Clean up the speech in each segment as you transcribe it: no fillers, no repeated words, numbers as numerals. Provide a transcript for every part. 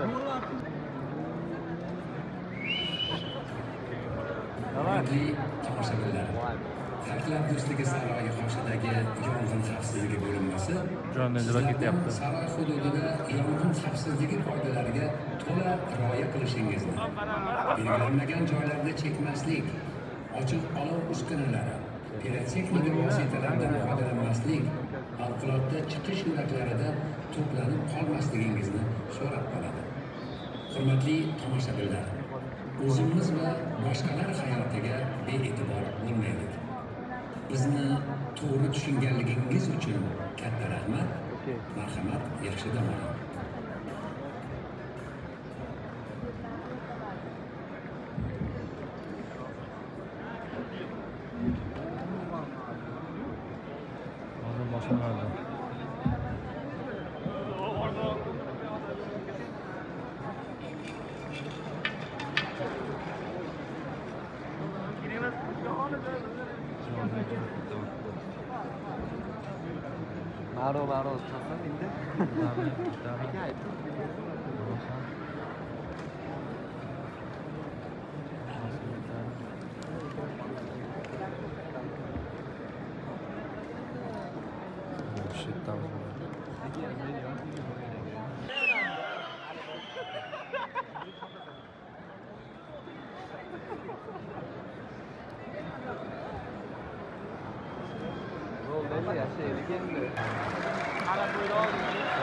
Hurmatli tomoshabinlar, Xalqlar do'stligi saroyi qoshidagi yong'in xavfsizligi bo'linmasi saroy hududida yong'in xavfsizligi qoidalariga to'la rioya qilishingizni, belgilanmagan joylarda chekmaslik, ochiq olov uskunalari, pirotexnika vositalaridan foydalanmaslik, favqulodda chiqish yo'laklarida to'planib qolmasligingizni so'rab qoladi. Hurmatli tomoshabinlar, o'zimiz va boshqalar hayotiga bee'tibor bo'lmaylik. Bizni to'g'ri tushunganligingiz uchun katta rahmat. Marhamat, yaxshi dam oling. Maro, çıksan indi. Acayip. Belli ya şeydi kendi. Ara buyur oğlum.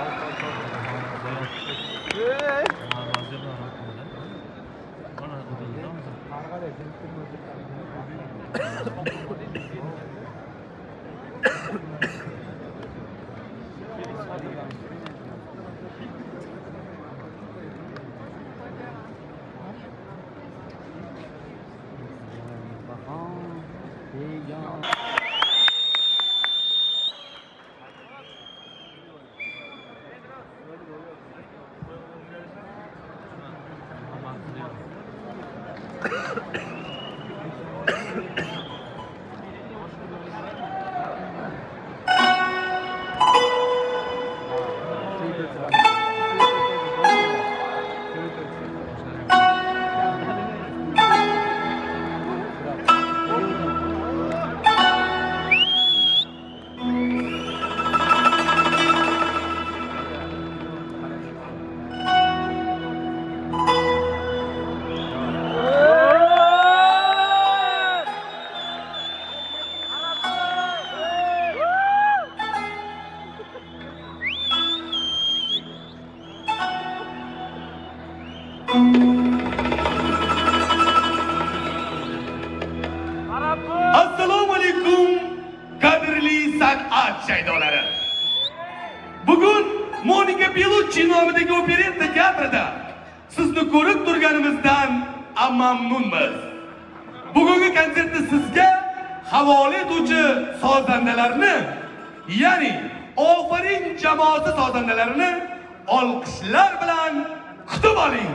Assalomu alaykum qadrli san'at shaydolari. Bugun Monika Bellucci nomidagi operetta teatrida sizni ko'rib turganimizdan mamnunmiz. Bugungi konsertda sizga havola etuvchi sozandalarni, ya'ni Ofarin jamoasi sozandalarini olqishlar bilan kutib oling.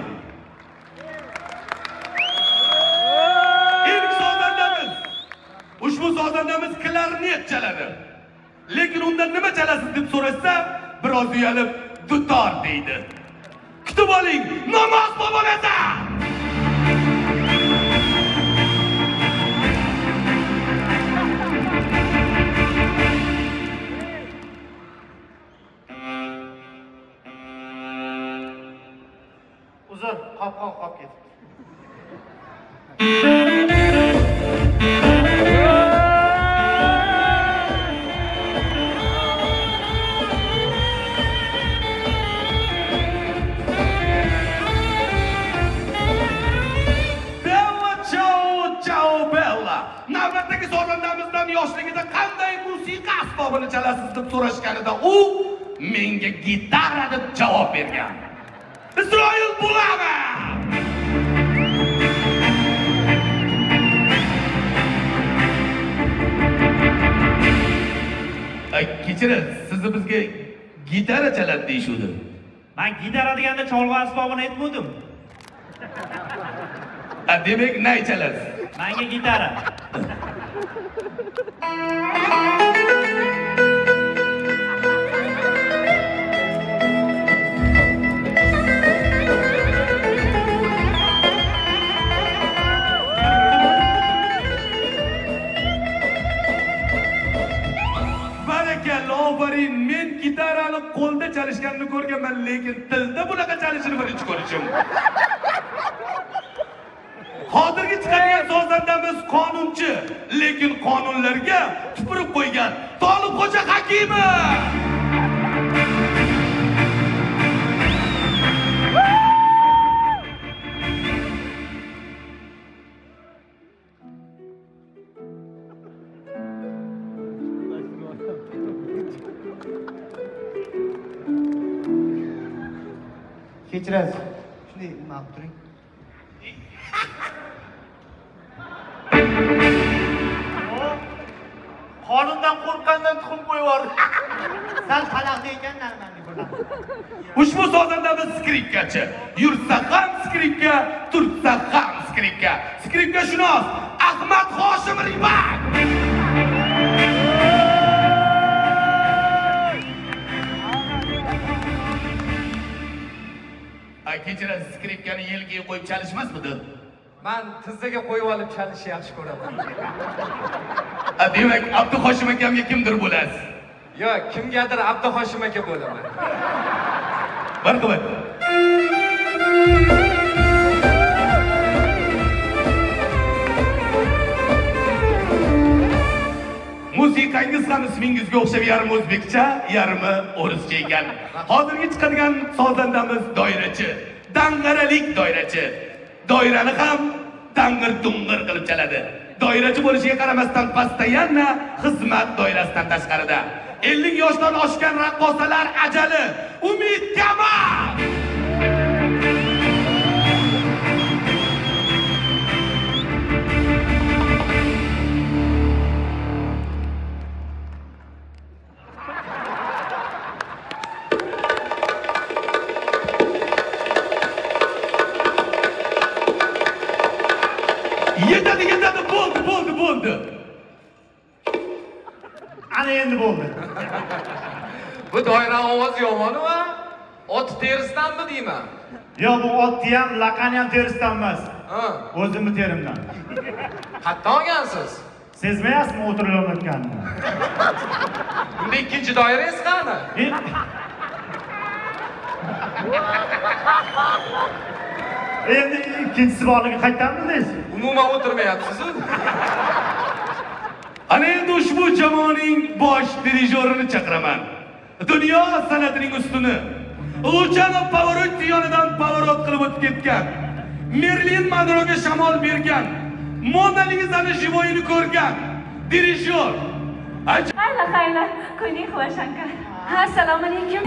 Ushbu sozandamiz klarnet chaladi. Lekin undan nima chalasiz deb so'rashsa, biroz uyalib dutor deydi. Kutib oling, namoz bobolasa! Uzr, qop ketdi. Navbatdagi sozandamizdan yoshligida qanday musiqa asbobini chalasiz deb so'rashganida u menga gitara deb javob bergan. Isroil Bulava! Kechiring, sizni bizga gitara chaladi deyishuvdi. Men gitara deganda cholg'u asbobini aytmadim. Demak, nay chalasiz? Menga gitara. chalishganini ko'rganman, lekin tilda bunaqa chalishini birinchi ko'rishim. Hozirgi chiqadigan sozandamiz qonunchi, lekin qonunlarga tupurib qo'ygan Tolibxo'ja Hakimov. Kechirasiz. Shunday nima qilib turing. Qonundan qo'rqqandan tuxum qo'yib yubordi. Sal xalaqda ekan normalniy bo'ladi. Ushbu sozandamiz skripkachi. Yursa ham skripka, tursa ham skripka. Skripkashunos Ahmad Hoshim Ribat. Kechirasiz, skripkani yelkaga qo'yib chalishmasmidi? Men tizzaga qo'yib olib chalishni yaxshi ko'raman. Demak, Abduhoshim akamga kimdir bo'lasiz? Yo'q, kimgadir Abduhoshim aka bo'laman. Marhamat. Musiqangiz ham ismingizga o'xshab yarim o'zbekcha, yarimi o'rischa ekan. Hozirgi chiqadigan sozandamiz doirachi, dang'aralik doirachi. Doirani ham dang'ir-dung'ir qilib chaladi. Doirachi bo'lishiga qaramasdan pastda yana xizmat doirasidan tashqarida. 50 yoshdan oshgan raqqosalar ajali Umid Kamal. Yetadi, bo'ldi. Ana endi bo'ldi. Bu doira ovoz yomon-a? Ot terisidanmi deyman? Yo'q, bu otni ham, laqani ham terisidan emas. O'zimni terimdan. Qayerdan olgansiz? Sezmayapsizmi o'tirilayotganini? Bunda ikkinchi doirangiz qani? Endi ikkinchisi borligi qaytdan bildingiz? Umuman o'tirmayapsiz-ku. Ana endi ushbu jamoaning bosh dirijorini chaqiraman. Dunyo san'atining ustuni. Luciano Pavarotti yonidan Pavarot qilib o'tib ketgan. Marilyn Monroe'ga shamol bergan. Mona Lisani jivoyini ko'rgan dirijor. Hayla, kuning xushanga. Assalomu alaykum.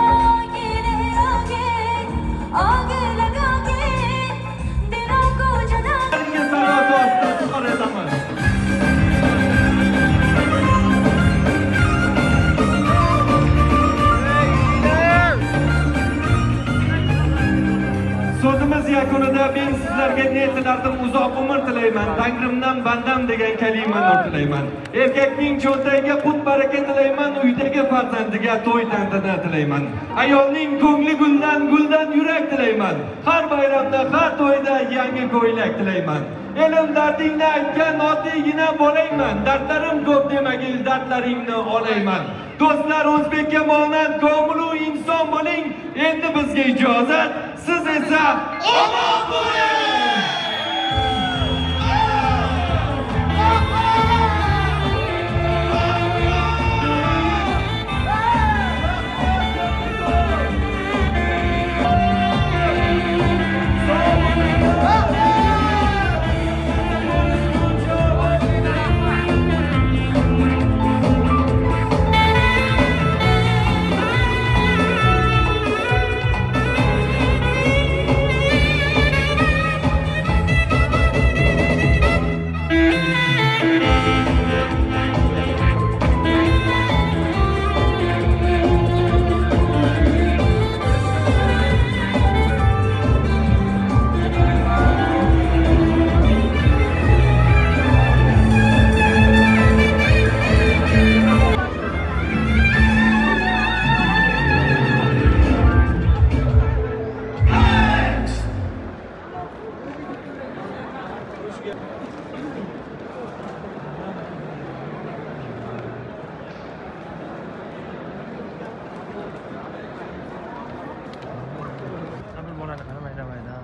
So'zimiz yakunida men sizlarga niyatlardim uzoq umr tilayman. Tangrimdan bandam degan kalimani tilayman. Erkakning cho'ntagiga qut baraka tilayman, uydagi farzandiga to'y tantana tilayman. Ayolning ko'ngli guldan yurak tilayman. Har bayramda, har to'yda yangi ko'ylak tilayman. Elim dardingni aytgan oddiygina bo'layman. Dardlarim ko'p demagil, dardlaringni olayman. Do'stlar, o'zbekka monand ko'nglu inson bo'ling. Endi bizga ijozat, siz esa omon bo'ling.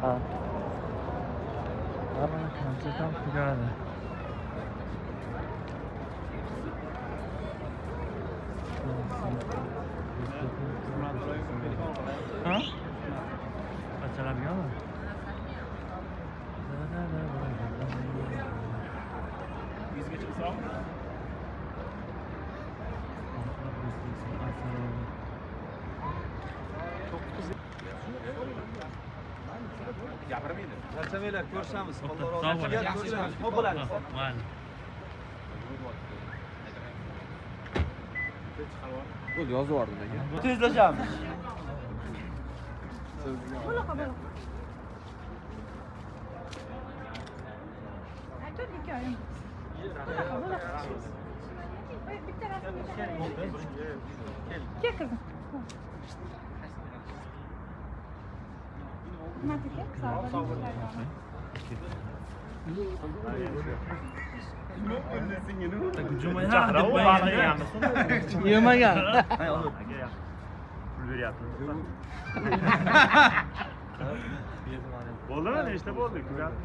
Konsert ham tugadi. Ha? Qanchalargami? Bizgacha hisob? Gapirmaydi. Narsamaylar ko'rishamiz. Ko'rishamiz. Nima bo'ladi? Mayli. O'z yozib yubordim aka. Tezlashamiz. Yemagan. Pul beryapmiz. Bo'ldimi? Nechta bo'ldi?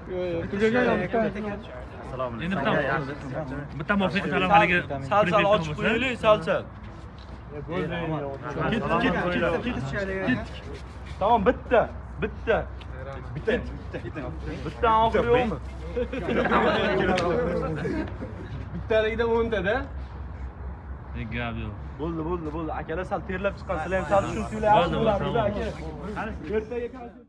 Assalomu alaykum. Endi bitta mofet talabaligi sal ochib qo'yaylik, sal. Tamam, bitta. Bitta oxiri yo'qmi? Bittaligida 10 ta da. gap yo'q. Bo'ldi. Akalar sal terlab chiqqan. Sizlar ham sal shu tuylar yaxshi bo'lardi aka. Ertaga